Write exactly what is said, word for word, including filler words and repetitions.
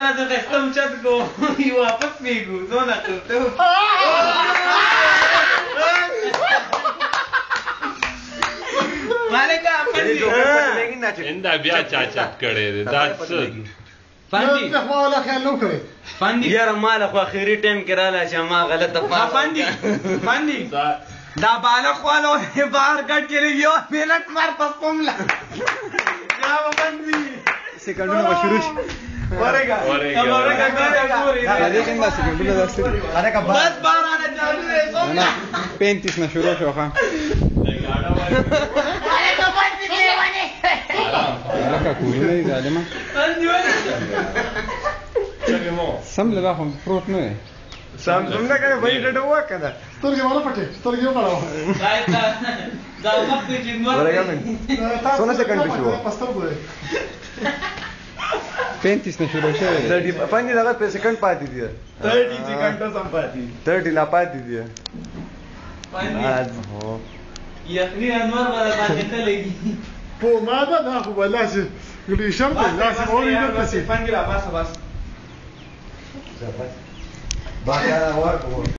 هذا خستم شدكو يوافق فيكو زونا قلتو مالك فندي اندا بیا چاچا کړي دي دا څه فندي ته ولا خیال نو کړی فندي یاره مال خو اخیری ټیم کې رااله چې ما غلطه ها فندي فندي دا بالغ والو بهر کټ کې یو منټ مار په پملا یا فندي سکندونه شروع شي ورګه ورګه ګورې ګورې دا دې څنګه سکندونه داسې اره کا بس بارانه چالو دی نه پینتیس نه شروع شو ښه لکه کورونه دي ظالمه سم له خو پروت نه دی سم څنګه کنه وای ډډ وکنه سترګې ولا پټې سترګې وکړه دا وخت چې مر ورګه من څونه سکند شو پستر ګورې پینتیس نه شروع شوی thirty باندې دغه په سکند پاتې دي thirty سکند سم پاتې thirty لا پاتې دي باندې هو یخني انور ولا باندې تلګي په ما ده دا خو بلا شي ګلې شرط لازم اوري نه تسي فنګلا بس بس باقي ورکو